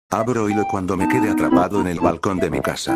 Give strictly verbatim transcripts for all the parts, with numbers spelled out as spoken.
Abro hilo cuando me quedé atrapado en el balcón de mi casa.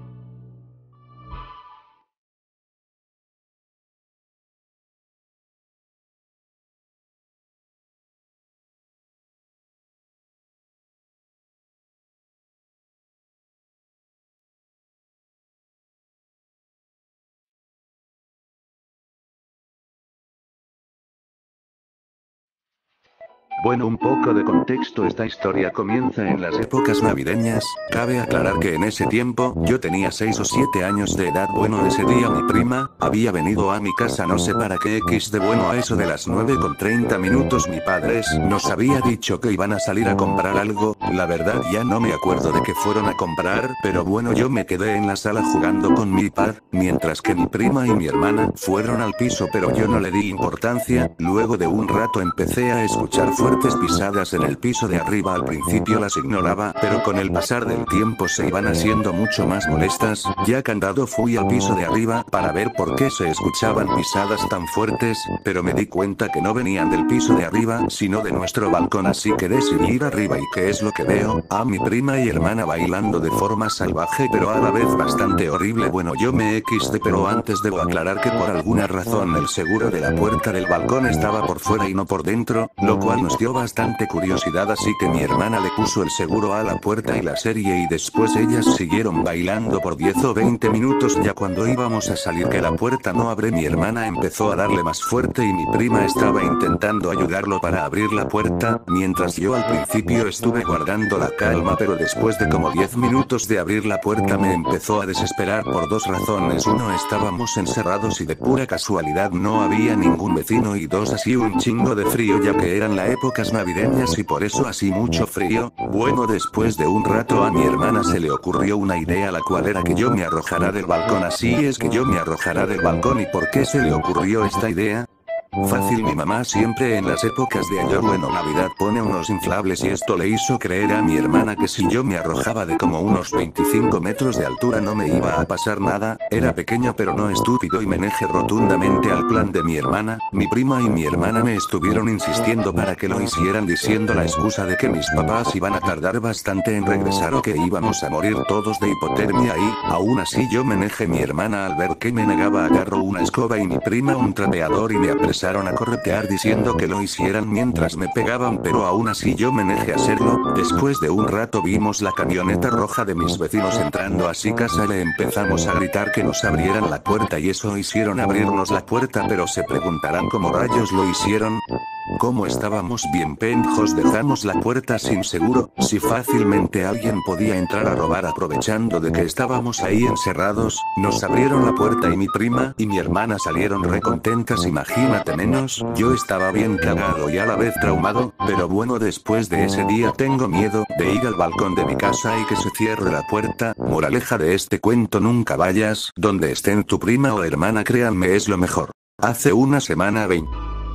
Bueno, un poco de contexto, esta historia comienza en las épocas navideñas. Cabe aclarar que en ese tiempo, yo tenía seis o siete años de edad. Bueno, ese día mi prima, había venido a mi casa no sé para qué X de bueno a eso de las nueve con treinta minutos mi padres nos había dicho que iban a salir a comprar algo, la verdad ya no me acuerdo de qué fueron a comprar, pero bueno yo me quedé en la sala jugando con mi iPad, mientras que mi prima y mi hermana fueron al piso pero yo no le di importancia. Luego de un rato empecé a escuchar fuertes pisadas en el piso de arriba. Al principio las ignoraba, pero con el pasar del tiempo se iban haciendo mucho más molestas. Ya cansado fui al piso de arriba para ver por qué se escuchaban pisadas tan fuertes, pero me di cuenta que no venían del piso de arriba, sino de nuestro balcón, así que decidí ir arriba. ¿Y qué es lo que veo? A mi prima y hermana bailando de forma salvaje pero a la vez bastante horrible. Bueno, yo me equis de, pero antes debo aclarar que por alguna razón el seguro de la puerta del balcón estaba por fuera y no por dentro, lo cual nos dio bastante curiosidad, así que mi hermana le puso el seguro a la puerta y la serie, y después ellas siguieron bailando por diez o veinte minutos. Ya cuando íbamos a salir que la puerta no abre, mi hermana empezó a darle más fuerte y mi prima estaba intentando ayudarlo para abrir la puerta, mientras yo al principio estuve guardando la calma, pero después de como diez minutos de abrir la puerta me empezó a desesperar por dos razones. Uno, estábamos encerrados y de pura casualidad no había ningún vecino, y dos, así un chingo de frío ya que eran la épocas navideñas y por eso así mucho frío. Bueno, después de un rato a mi hermana se le ocurrió una idea, la cual era que yo me arrojara del balcón. Así es que yo me arrojara del balcón. ¿Y por qué se le ocurrió esta idea? Fácil, mi mamá siempre en las épocas de año bueno Navidad pone unos inflables y esto le hizo creer a mi hermana que si yo me arrojaba de como unos veinticinco metros de altura no me iba a pasar nada. Era pequeño pero no estúpido y me negué rotundamente al plan de mi hermana. Mi prima y mi hermana me estuvieron insistiendo para que lo hicieran, diciendo la excusa de que mis papás iban a tardar bastante en regresar o que íbamos a morir todos de hipotermia, y aún así yo me negué. Mi hermana al ver que me negaba agarró una escoba y mi prima un trapeador y me apresaron a corretear diciendo que lo hicieran mientras me pegaban, pero aún así yo me negué a hacerlo. Después de un rato vimos la camioneta roja de mis vecinos entrando así casa, le empezamos a gritar que nos abrieran la puerta y eso hicieron abrirnos la puerta, pero se preguntarán cómo rayos lo hicieron. Como estábamos bien pendejos dejamos la puerta sin seguro, si fácilmente alguien podía entrar a robar aprovechando de que estábamos ahí encerrados. Nos abrieron la puerta y mi prima y mi hermana salieron recontentas. Imagínate menos, yo estaba bien cagado y a la vez traumado, pero bueno, después de ese día tengo miedo de ir al balcón de mi casa y que se cierre la puerta. Moraleja de este cuento: nunca vayas donde estén tu prima o hermana, créanme, es lo mejor. Hace una semana veinte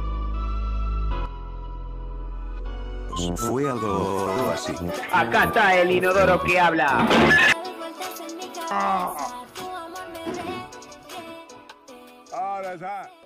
fue algo, algo así. Acá está el inodoro que habla. Ahora está.